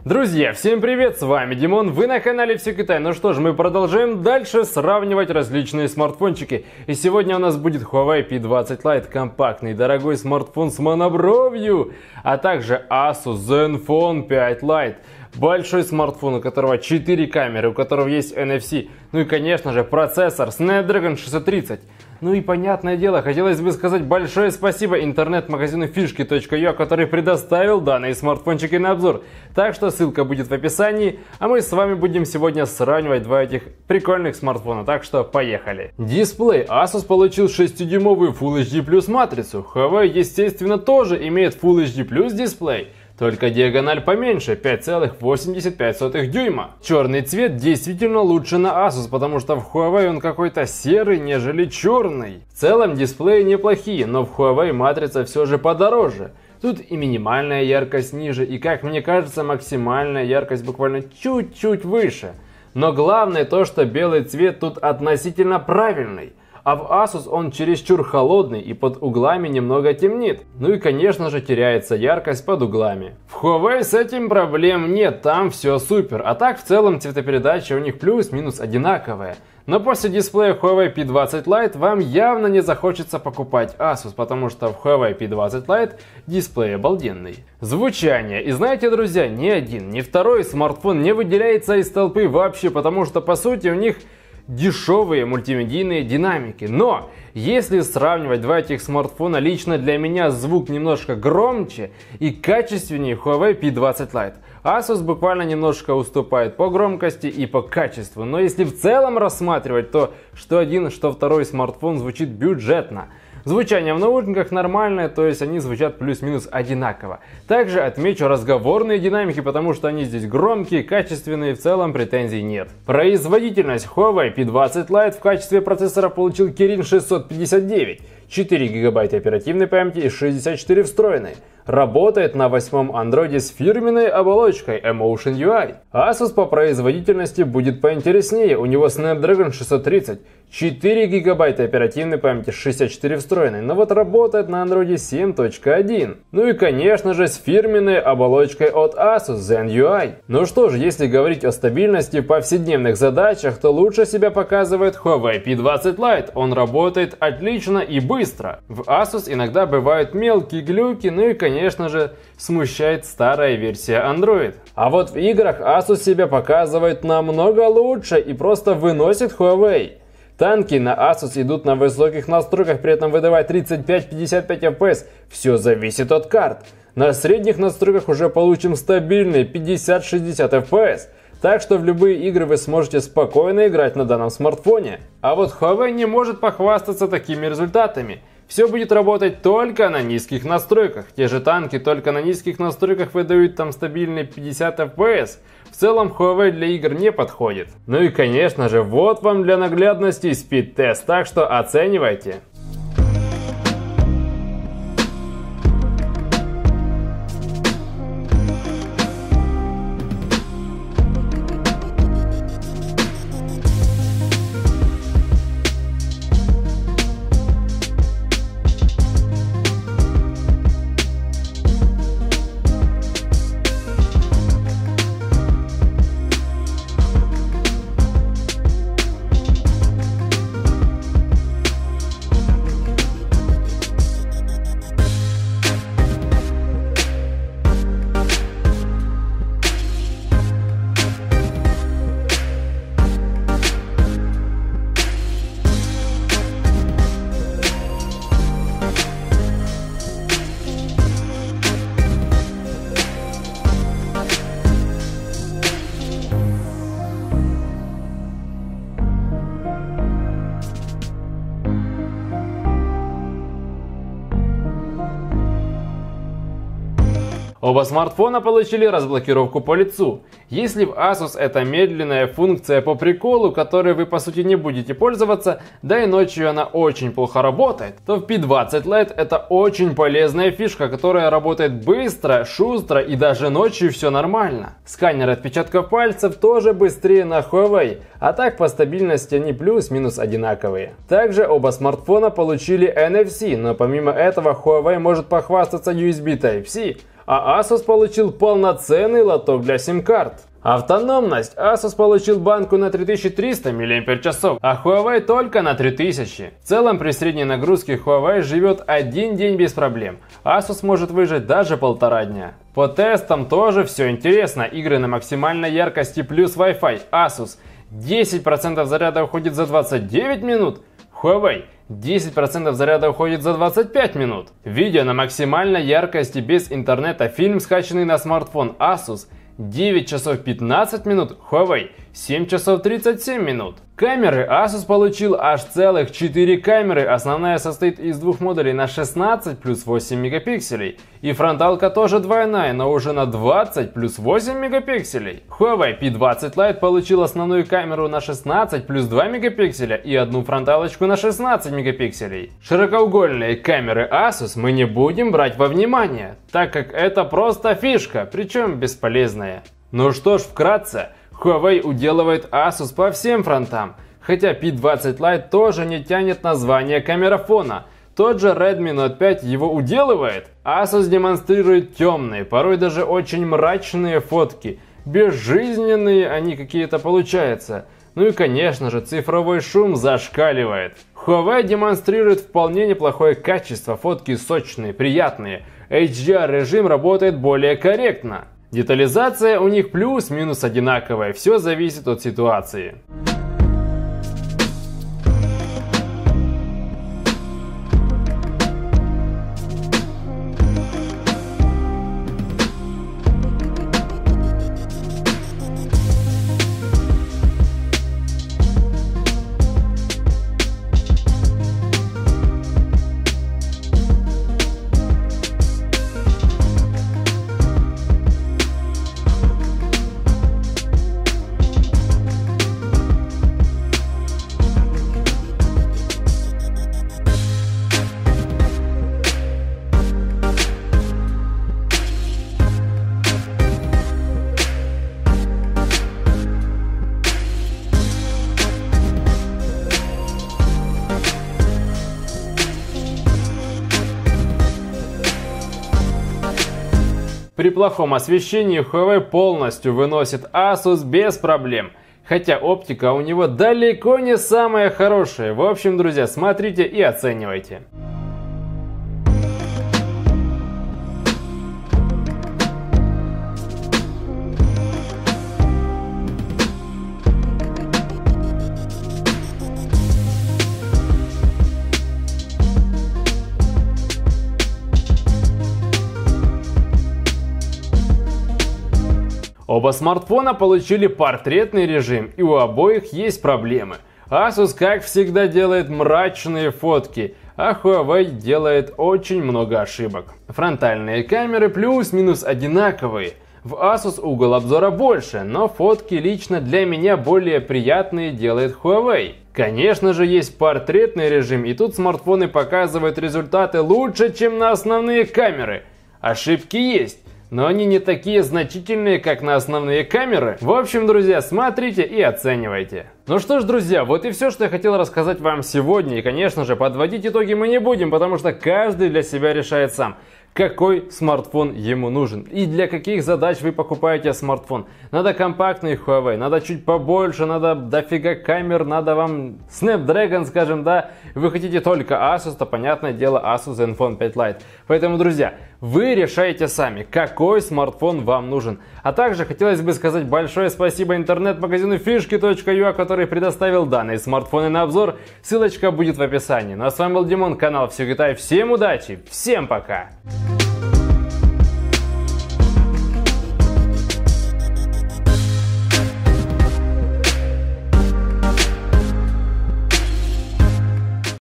Друзья, всем привет, с вами Димон, вы на канале Все Китай. Ну что ж, мы продолжаем дальше сравнивать различные смартфончики. И сегодня у нас будет Huawei P20 Lite, компактный, дорогой смартфон с монобровью, а также Asus Zenfone 5 Lite. Большой смартфон, у которого 4 камеры, у которого есть NFC, ну и конечно же процессор Snapdragon 630. Ну и понятное дело, хотелось бы сказать большое спасибо интернет-магазину Fishki.ua, который предоставил данные смартфончики на обзор. Так что ссылка будет в описании, а мы с вами будем сегодня сравнивать два этих прикольных смартфона, так что поехали. Дисплей. Asus получил 6-дюймовую Full HD+ матрицу, Huawei естественно тоже имеет Full HD+ дисплей. Только диагональ поменьше, 5,85 дюйма. Черный цвет действительно лучше на Asus, потому что в Huawei он какой-то серый, нежели черный. В целом дисплеи неплохие, но в Huawei матрица все же подороже. Тут и минимальная яркость ниже, и, как мне кажется, максимальная яркость буквально чуть-чуть выше. Но главное то, что белый цвет тут относительно правильный. А в Asus он чересчур холодный и под углами немного темнит. Ну и конечно же теряется яркость под углами. В Huawei с этим проблем нет, там все супер. А так в целом цветопередача у них плюс-минус одинаковая. Но после дисплея Huawei P20 Lite вам явно не захочется покупать Asus, потому что в Huawei P20 Lite дисплей обалденный. Звучание. И знаете, друзья, ни один, ни второй смартфон не выделяется из толпы вообще, потому что по сути у них дешевые мультимедийные динамики. Но если сравнивать два этих смартфона, лично для меня звук немножко громче и качественнее Huawei P20 Lite. Asus буквально немножко уступает по громкости и по качеству. Но если в целом рассматривать, то что один, что второй смартфон звучит бюджетно. Звучание в наушниках нормальное, то есть они звучат плюс-минус одинаково. Также отмечу разговорные динамики, потому что они здесь громкие, качественные, в целом претензий нет. Производительность. Huawei P20 Lite в качестве процессора получил Kirin 659, 4 ГБ оперативной памяти и 64 встроенной. Работает на 8-м андроиде с фирменной оболочкой Emotion UI. Asus по производительности будет поинтереснее, у него Snapdragon 630, 4 ГБ оперативной памяти, 64 встроенной, но вот работает на андроиде 7.1. Ну и конечно же с фирменной оболочкой от Asus Zen UI. Ну что же, если говорить о стабильности в повседневных задачах, то лучше себя показывает Huawei P20 Lite, он работает отлично и быстро. В Asus иногда бывают мелкие глюки, ну и конечно же смущает старая версия Android. А вот в играх Asus себя показывает намного лучше и просто выносит Huawei. Танки на Asus идут на высоких настройках, при этом выдавая 35-55 FPS. Все зависит от карт. На средних настройках уже получим стабильные 50-60 FPS. Так что в любые игры вы сможете спокойно играть на данном смартфоне. А вот Huawei не может похвастаться такими результатами. Все будет работать только на низких настройках. Те же танки только на низких настройках выдают там стабильные 50 FPS. В целом Huawei для игр не подходит. Ну и конечно же, вот вам для наглядности спид-тест, так что оценивайте. Оба смартфона получили разблокировку по лицу. Если в Asus это медленная функция по приколу, которой вы по сути не будете пользоваться, да и ночью она очень плохо работает, то в P20 Lite это очень полезная фишка, которая работает быстро, шустро и даже ночью все нормально. Сканер отпечатков пальцев тоже быстрее на Huawei, а так по стабильности они плюс-минус одинаковые. Также оба смартфона получили NFC, но помимо этого Huawei может похвастаться USB Type-C, а Asus получил полноценный лоток для сим-карт. Автономность. Asus получил банку на 3300 мАч, а Huawei только на 3000. В целом при средней нагрузке Huawei живет 1 день без проблем. Asus может выжить даже 1,5 дня. По тестам тоже все интересно. Игры на максимальной яркости плюс Wi-Fi. Asus 10% заряда уходит за 29 минут. Huawei 10% заряда уходит за 25 минут. Видео на максимальной яркости без интернета. Фильм, скачанный на смартфон. Asus 9 часов 15 минут, Huawei 7 часов 37 минут. Камеры. Asus получил аж целых 4 камеры. Основная состоит из двух модулей на 16 плюс 8 мегапикселей. И фронталка тоже двойная, но уже на 20 плюс 8 мегапикселей. Huawei P20 Lite получил основную камеру на 16 плюс 2 мегапикселя и одну фронталочку на 16 мегапикселей. Широкоугольные камеры Asus мы не будем брать во внимание, так как это просто фишка, причем бесполезная. Ну что ж, вкратце. Huawei уделывает Asus по всем фронтам, хотя P20 Lite тоже не тянет название камерафона. Тот же Redmi Note 5 его уделывает. Asus демонстрирует темные, порой даже очень мрачные фотки. Безжизненные они какие-то получаются. Ну и конечно же цифровой шум зашкаливает. Huawei демонстрирует вполне неплохое качество, фотки сочные, приятные. HDR режим работает более корректно. Детализация у них плюс-минус одинаковая, все зависит от ситуации. При плохом освещении Huawei полностью выносит Asus без проблем. Хотя оптика у него далеко не самая хорошая. В общем, друзья, смотрите и оценивайте. Оба смартфона получили портретный режим, и у обоих есть проблемы. Asus, как всегда, делает мрачные фотки, а Huawei делает очень много ошибок. Фронтальные камеры плюс-минус одинаковые. В Asus угол обзора больше, но фотки лично для меня более приятные делает Huawei. Конечно же, есть портретный режим, и тут смартфоны показывают результаты лучше, чем на основные камеры. Ошибки есть. Но они не такие значительные, как на основные камеры. В общем, друзья, смотрите и оценивайте. Ну что ж, друзья, вот и все, что я хотел рассказать вам сегодня. И, конечно же, подводить итоги мы не будем, потому что каждый для себя решает сам, какой смартфон ему нужен и для каких задач вы покупаете смартфон. Надо компактный Huawei, надо чуть побольше, надо дофига камер, надо вам Snapdragon, скажем, да. Вы хотите только Asus, то понятное дело Asus Zenfone 5 Lite. Поэтому, друзья, вы решаете сами, какой смартфон вам нужен. А также хотелось бы сказать большое спасибо интернет-магазину fishki.ua, который предоставил данные смартфоны на обзор. Ссылочка будет в описании. Ну а с вами был Димон, канал Все Китай. Всем удачи, всем пока!